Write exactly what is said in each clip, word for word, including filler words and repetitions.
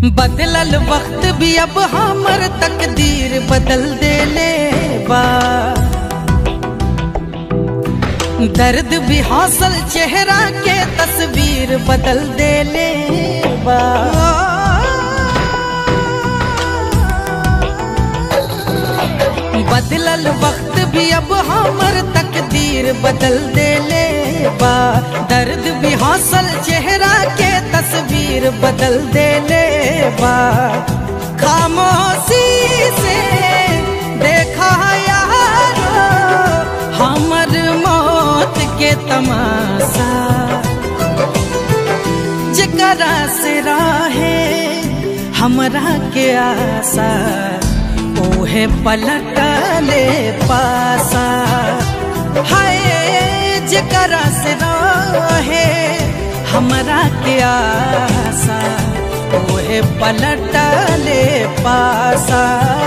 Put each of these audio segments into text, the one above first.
बदलल वक्त भी अब हमर तकदीर बदल देले बा। दर्द भी हौसल चेहरा के तस्वीर बदल देले बा। बदलल वक्त भी अब हमर तकदीर बदल देले बा। दर्द भी हौसल चेहरा के तस्वीर बदल देले बा। खामोशी से देखा यारो हमर मौत के तमाशा। जकरा से राहे हमरा के आशा ओहे पलटले पासा। हाय जकरा से राहे हमरा के आशा ओहे पलटले पासा।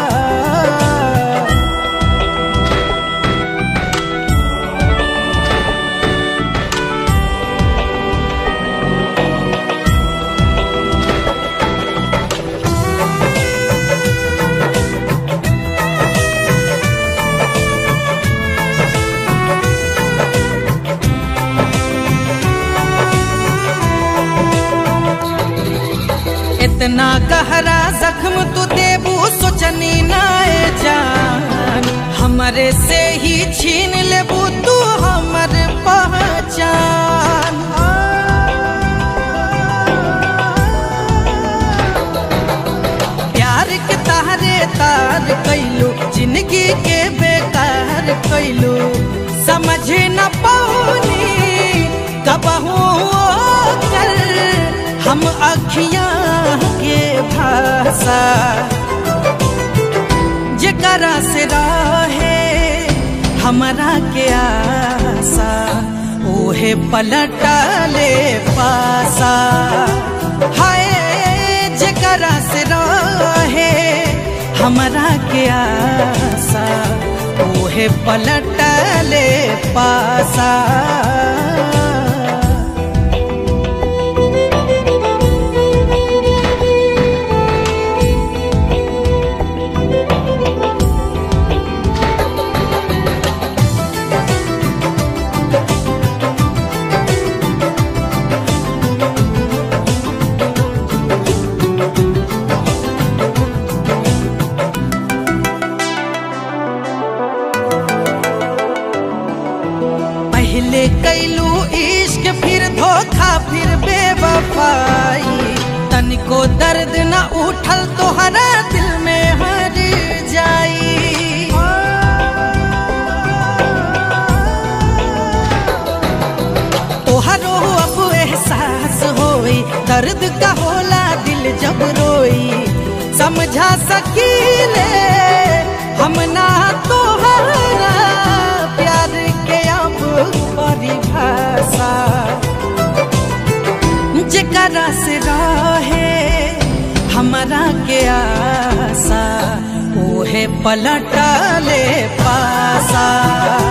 इतना गहरा जख्म तू देबू सोचनी नाए जान। हमरे से ही छीन लेबू तू हमर पहचान। प्यार के तारे तार कैलू जिंदगी के बेकार कैलू। समझ न पाऊनी कबहू कर हम अखियां के भाषा। जकरा से राहे हमरा के आशा ओहे पलटले पासा। हाय जकरा से राहे हमरा के आशा ओहे पलटले पासा। पहले कैलू इश्क फिर धोखा फिर बेवफाई। तनिको दर्द न उठल तोहरा दिल में हर जाई। तोहरो अब एहसास होई दर्द का होला दिल जब रोई। समझा सकीले हम ना तोहरा प्यार के अब परिभाषा। जकरा से राहे हमरा के आशा ओहे पलटले पासा।